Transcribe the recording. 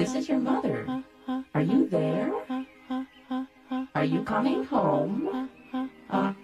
This is your mother. Are you there? Are you coming home?